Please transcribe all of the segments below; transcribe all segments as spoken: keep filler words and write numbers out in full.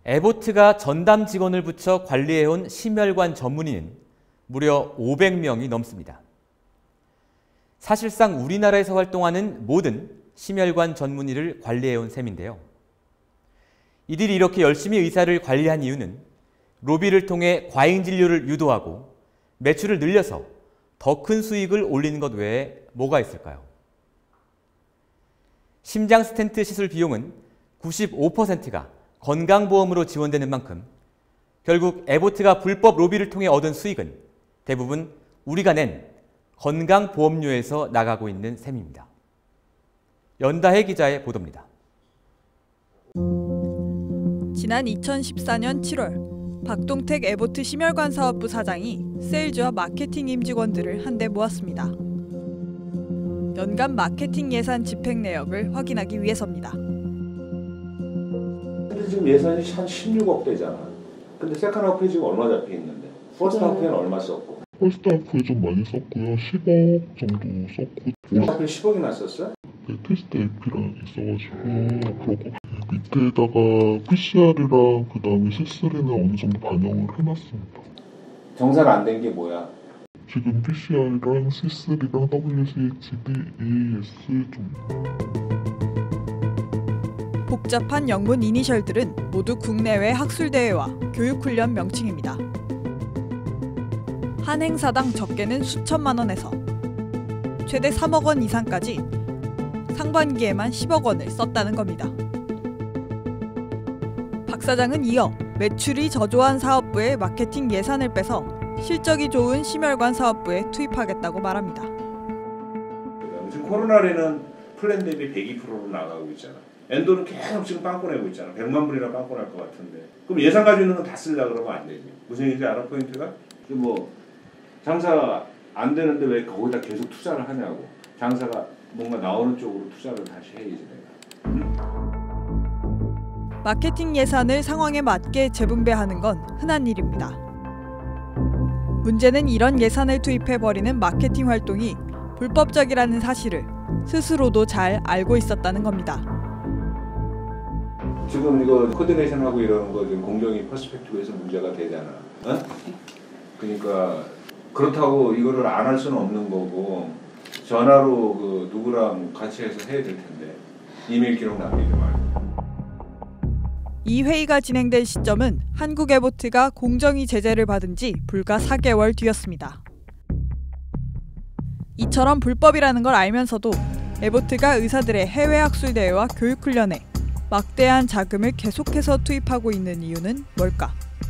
에보트가 전담 직원을 붙여 관리해온 심혈관 전문의는 무려 오백 명이 넘습니다. 사실상 우리나라에서 활동하는 모든 심혈관 전문의를 관리해온 셈인데요. 이들이 이렇게 열심히 의사를 관리한 이유는 로비를 통해 과잉 진료를 유도하고 매출을 늘려서 더 큰 수익을 올리는 것 외에 뭐가 있을까요? 심장 스텐트 시술 비용은 구십오 퍼센트가 건강보험으로 지원되는 만큼 결국 에보트가 불법 로비를 통해 얻은 수익은 대부분 우리가 낸 건강보험료에서 나가고 있는 셈입니다. 연다혜 기자의 보도입니다. 지난 이천십사 년 칠월 박동택 에보트 심혈관 사업부 사장이 세일즈와 마케팅 임직원들을 한데 모았습니다. 연간 마케팅 예산 집행 내역을 확인하기 위해서입니다. 근데 지금 예산이 한 십육억 대잖아. 근데 세컨 하프에 지금 얼마 잡혀 있는데? 퍼스트 하프에는 얼마 썼고? 퍼스트 하프에 좀 많이 썼고요. 십억 정도 썼고. 하필 십억이나 썼어? 네, 테스트 에이피랑 있어가지고 그러고 밑에다가 피씨알이랑 그 다음에 씨쓰리는 어느 정도 반영을 해놨습니다. 정산 안 된 게 뭐야? 지금 피씨알이랑 씨쓰리랑 더블유씨에이치디, 이에이에스 좀. 복잡한 영문 이니셜들은 모두 국내외 학술대회와 교육훈련 명칭입니다. 한 행사당 적게는 수천만 원에서 최대 삼억 원 이상까지 상반기에만 십억 원을 썼다는 겁니다. 박 사장은 이어 매출이 저조한 사업부의 마케팅 예산을 빼서 실적이 좋은 심혈관 사업부에 투입하겠다고 말합니다. 지금 코로나에는 플랜 대비 백이 퍼센트로 나가고 있잖아. 엔도는 계속 지금 빵꾸 내고 있잖아. 백만 불이나 빵꾸 날 것 같은데. 그럼 예산 가지고 있는 건 다 쓰려고 그러면 안 되지. 무슨 얘기인지 알아, 포인트가? 뭐 장사가 안 되는데 왜 거기다 계속 투자를 하냐고. 장사가 뭔가 나오는 쪽으로 투자를 다시 해야지 내가. 응? 마케팅 예산을 상황에 맞게 재분배하는 건 흔한 일입니다. 문제는 이런 예산을 투입해버리는 마케팅 활동이 불법적이라는 사실을 스스로도 잘 알고 있었다는 겁니다. 지금 이거 코디네이션하고 이러는 거 지금 공정위 퍼스펙티브에서 문제가 되잖아. 어? 그러니까 그렇다고 이거를 안 할 수는 없는 거고 전화로 그 누구랑 같이 해서 해야 될 텐데 이메일 기록 남기지 말고. 이 회의가 진행된 시점은 한국 에보트가 공정위 제재를 받은 지 불과 사 개월 뒤였습니다. 이처럼 불법이라는 걸 알면서도 에보트가 의사들의 해외 학술대회와 교육훈련에 막대한 자금을 계속해서 투입하고 있는 이유는 뭘까?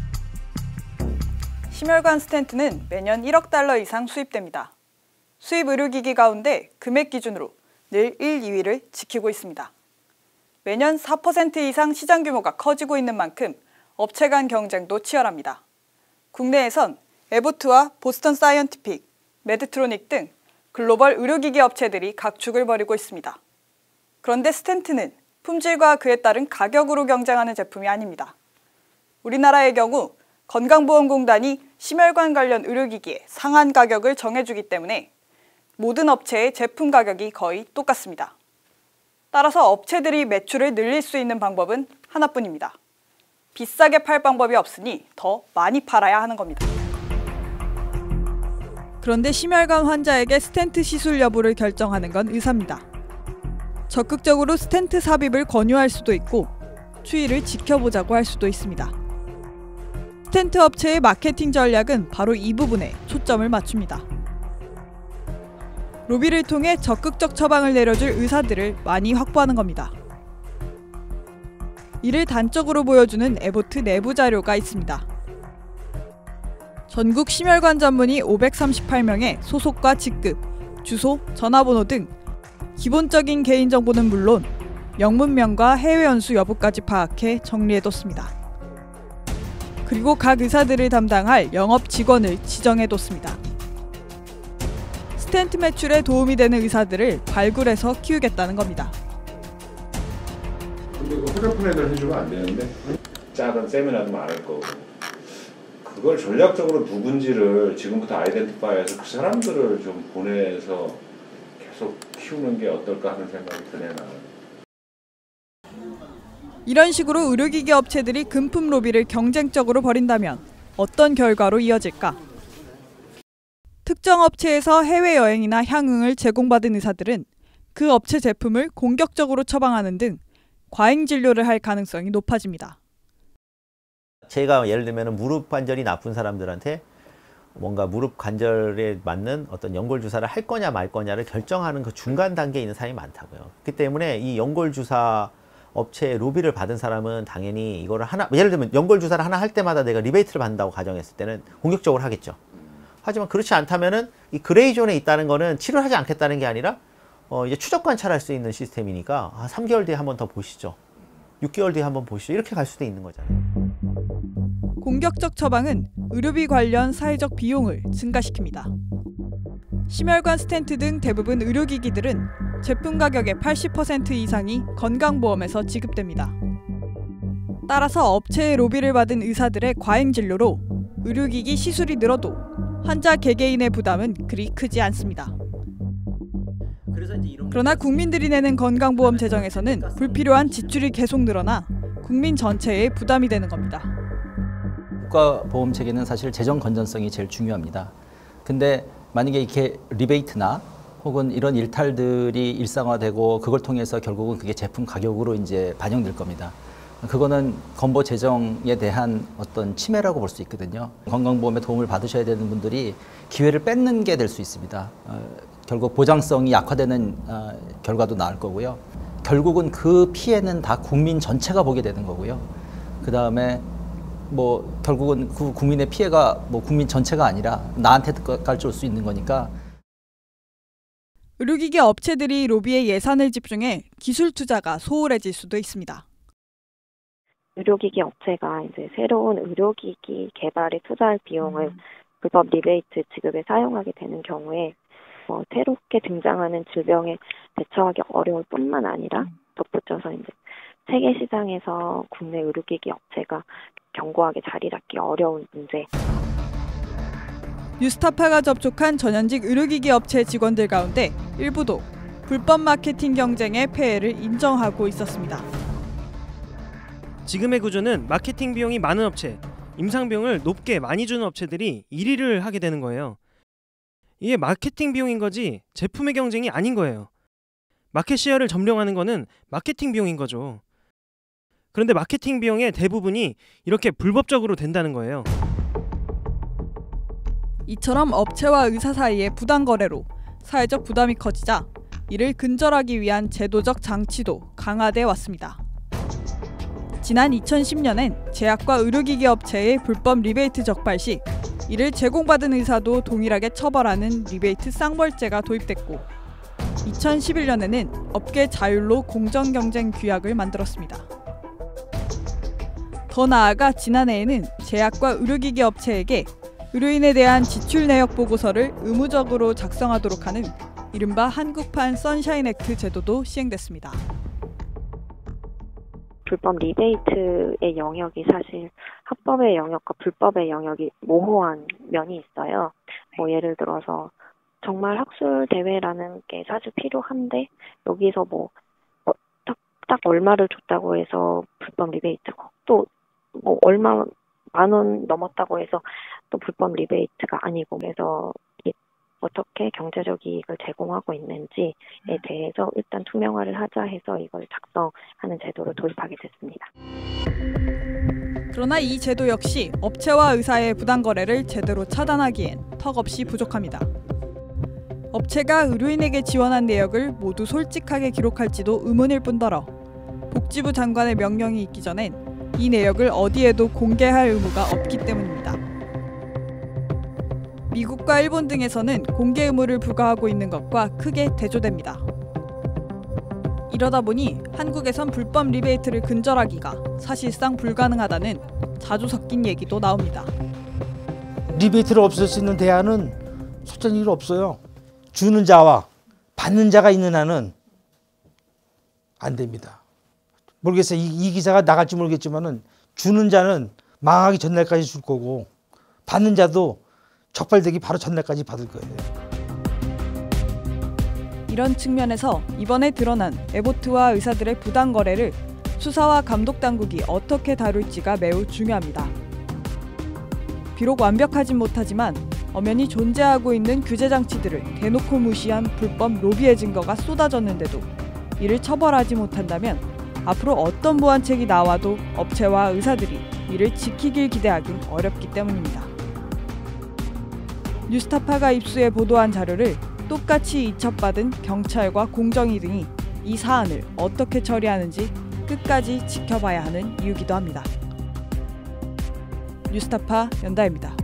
심혈관 스텐트는 매년 일억 달러 이상 수입됩니다. 수입 의료기기 가운데 금액 기준으로 늘 일, 이 위를 지키고 있습니다. 매년 사 퍼센트 이상 시장 규모가 커지고 있는 만큼 업체 간 경쟁도 치열합니다. 국내에선 에보트와 보스턴 사이언티픽, 메드트로닉 등 글로벌 의료기기 업체들이 각축을 벌이고 있습니다. 그런데 스텐트는 품질과 그에 따른 가격으로 경쟁하는 제품이 아닙니다. 우리나라의 경우 건강보험공단이 심혈관 관련 의료기기의 상한 가격을 정해주기 때문에 모든 업체의 제품 가격이 거의 똑같습니다. 따라서 업체들이 매출을 늘릴 수 있는 방법은 하나뿐입니다. 비싸게 팔 방법이 없으니 더 많이 팔아야 하는 겁니다. 그런데 심혈관 환자에게 스텐트 시술 여부를 결정하는 건 의사입니다. 적극적으로 스텐트 삽입을 권유할 수도 있고 추이를 지켜보자고 할 수도 있습니다. 스텐트 업체의 마케팅 전략은 바로 이 부분에 초점을 맞춥니다. 로비를 통해 적극적 처방을 내려줄 의사들을 많이 확보하는 겁니다. 이를 단적으로 보여주는 에보트 내부 자료가 있습니다. 전국 심혈관 전문의 오백삼십팔 명의 소속과 직급, 주소, 전화번호 등 기본적인 개인정보는 물론 영문명과 해외 연수 여부까지 파악해 정리해뒀습니다. 그리고 각 의사들을 담당할 영업 직원을 지정해뒀습니다. 스텐트 매출에 도움이 되는 의사들을 발굴해서 키우겠다는 겁니다. 근데 그 휴대폰 애들 해주면 안 되는데? 작은 세미나도 많을 거고. 그걸 전략적으로 누군지를 지금부터 아이덴티파이해서 그 사람들을 좀 보내서 계속 키우는 게 어떨까 하는 생각이 드네 나는. 이런 식으로 의료기기 업체들이 금품 로비를 경쟁적으로 벌인다면 어떤 결과로 이어질까? 특정 업체에서 해외여행이나 향응을 제공받은 의사들은 그 업체 제품을 공격적으로 처방하는 등 과잉 진료를 할 가능성이 높아집니다. 제가 예를 들면 무릎 관절이 나쁜 사람들한테 뭔가 무릎 관절에 맞는 어떤 연골 주사를 할 거냐 말 거냐를 결정하는 그 중간 단계에 있는 사람이 많다고요. 그렇기 때문에 이 연골 주사 업체의 로비를 받은 사람은 당연히 이거를 하나, 예를 들면 연골 주사를 하나 할 때마다 내가 리베이트를 받는다고 가정했을 때는 공격적으로 하겠죠. 하지만 그렇지 않다면은 이 그레이 존에 있다는 거는 치료를 하지 않겠다는 게 아니라 어 이제 추적 관찰할 수 있는 시스템이니까 아, 삼 개월 뒤에 한번 더 보시죠. 육 개월 뒤에 한번 보시죠. 이렇게 갈 수도 있는 거잖아요. 공격적 처방은 의료비 관련 사회적 비용을 증가시킵니다. 심혈관 스텐트 등 대부분 의료기기들은 제품 가격의 팔십 퍼센트 이상이 건강보험에서 지급됩니다. 따라서 업체의 로비를 받은 의사들의 과잉 진료로 의료기기 시술이 늘어도 환자 개개인의 부담은 그리 크지 않습니다. 그러나 국민들이 내는 건강보험 재정에서는 불필요한 지출이 계속 늘어나 국민 전체에 부담이 되는 겁니다. 국가보험 체계는 사실 재정 건전성이 제일 중요합니다. 근데 만약에 이렇게 리베이트나 혹은 이런 일탈들이 일상화되고 그걸 통해서 결국은 그게 제품 가격으로 이제 반영될 겁니다. 그거는 건보 재정에 대한 어떤 침해라고 볼 수 있거든요. 건강보험에 도움을 받으셔야 되는 분들이 기회를 뺏는 게 될 수 있습니다. 어, 결국 보장성이 약화되는 어, 결과도 나올 거고요. 결국은 그 피해는 다 국민 전체가 보게 되는 거고요. 그 다음에 뭐 결국은 그 국민의 피해가 뭐 국민 전체가 아니라 나한테까지 올 수 있는 거니까. 의료기기 업체들이 로비에 예산을 집중해 기술 투자가 소홀해질 수도 있습니다. 의료기기 업체가 이제 새로운 의료기기 개발에 투자할 비용을 불법 리베이트 지급에 사용하게 되는 경우에 어, 새롭게 등장하는 질병에 대처하기 어려울 뿐만 아니라 덧붙여서 이제 세계 시장에서 국내 의료기기 업체가 견고하게 자리 잡기 어려운 문제. 뉴스타파가 접촉한 전현직 의료기기 업체 직원들 가운데 일부도 불법 마케팅 경쟁의 폐해를 인정하고 있었습니다. 지금의 구조는 마케팅 비용이 많은 업체, 임상 비용을 높게 많이 주는 업체들이 일 위를 하게 되는 거예요. 이게 마케팅 비용인 거지 제품의 경쟁이 아닌 거예요. 마켓 시어를 점령하는 거는 마케팅 비용인 거죠. 그런데 마케팅 비용의 대부분이 이렇게 불법적으로 된다는 거예요. 이처럼 업체와 의사 사이의 부당 거래로 사회적 부담이 커지자 이를 근절하기 위한 제도적 장치도 강화돼 왔습니다. 지난 이천십 년엔 제약과 의료기기 업체의 불법 리베이트 적발 시 이를 제공받은 의사도 동일하게 처벌하는 리베이트 쌍벌제가 도입됐고 이천십일 년에는 업계 자율로 공정경쟁 규약을 만들었습니다. 더 나아가 지난해에는 제약과 의료기기 업체에게 의료인에 대한 지출 내역 보고서를 의무적으로 작성하도록 하는 이른바 한국판 선샤인 액트 제도도 시행됐습니다. 불법 리베이트의 영역이 사실 합법의 영역과 불법의 영역이 모호한 면이 있어요. 뭐 예를 들어서 정말 학술 대회라는 게 사실 필요한데 여기서 뭐 딱 딱 얼마를 줬다고 해서 불법 리베이트고 또 뭐 얼마 만 원 넘었다고 해서 또 불법 리베이트가 아니고 그래서 어떻게 경제적 이익을 제공하고 있는지에 대해서 일단 투명화를 하자 해서 이걸 작성하는 제도를 도입하게 됐습니다. 그러나 이 제도 역시 업체와 의사의 부당 거래를 제대로 차단하기엔 턱없이 부족합니다. 업체가 의료인에게 지원한 내역을 모두 솔직하게 기록할지도 의문일 뿐더러 복지부 장관의 명령이 있기 전엔 이 내역을 어디에도 공개할 의무가 없기 때문입니다. 미국과 일본 등에서는 공개 의무를 부과하고 있는 것과 크게 대조됩니다. 이러다 보니 한국에선 불법 리베이트를 근절하기가 사실상 불가능하다는 자주 섞인 얘기도 나옵니다. 리베이트를 없앨 수 있는 대안은 솔직히 일 없어요. 주는 자와 받는 자가 있는 한은 안 됩니다. 모르겠어요. 이, 이 기사가 나갈지 모르겠지만은 주는 자는 망하기 전날까지 줄 거고 받는 자도 적발되기 바로 전날까지 받을 거예요. 이런 측면에서 이번에 드러난 에보트와 의사들의 부당 거래를 수사와 감독 당국이 어떻게 다룰지가 매우 중요합니다. 비록 완벽하진 못하지만 엄연히 존재하고 있는 규제 장치들을 대놓고 무시한 불법 로비의 증거가 쏟아졌는데도 이를 처벌하지 못한다면 앞으로 어떤 보완책이 나와도 업체와 의사들이 이를 지키길 기대하긴 어렵기 때문입니다. 뉴스타파가 입수해 보도한 자료를 똑같이 이첩받은 경찰과 공정위 등이 이 사안을 어떻게 처리하는지 끝까지 지켜봐야 하는 이유기도 합니다. 뉴스타파 연다입니다.